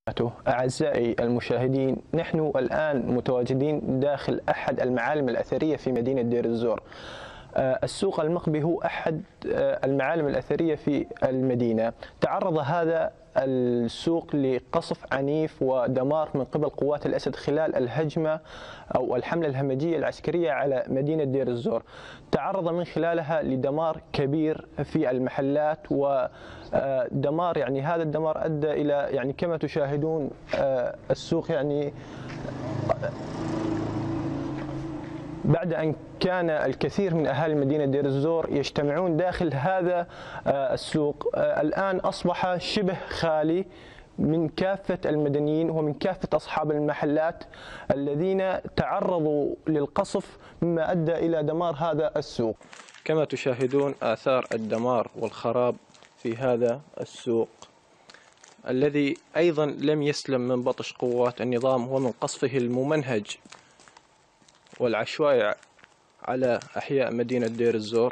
أعزائي المشاهدين، نحن الآن متواجدين داخل أحد المعالم الأثرية في مدينة دير الزور. السوق المقبي هو أحد المعالم الأثرية في المدينة. تعرض هذا السوق لقصف عنيف ودمار من قبل قوات الأسد خلال الهجمة أو الحملة الهمجية العسكرية على مدينة دير الزور. تعرض من خلالها لدمار كبير في المحلات ودمار، يعني هذا الدمار أدى إلى كما تشاهدون السوق بعد أن كان الكثير من أهالي مدينة دير الزور يجتمعون داخل هذا السوق، الآن أصبح شبه خالي من كافة المدنيين ومن كافة أصحاب المحلات الذين تعرضوا للقصف، مما أدى إلى دمار هذا السوق. كما تشاهدون آثار الدمار والخراب في هذا السوق الذي أيضا لم يسلم من بطش قوات النظام ومن قصفه الممنهج والعشوائي على أحياء مدينة دير الزور.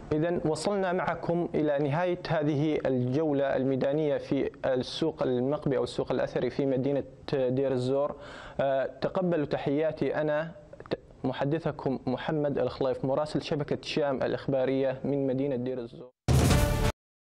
إذن وصلنا معكم إلى نهاية هذه الجولة الميدانية في السوق المقبي أو السوق الأثري في مدينة دير الزور. تقبلوا تحياتي، أنا محدثكم محمد الخليف، مراسل شبكة شام الإخبارية من مدينة دير الزور.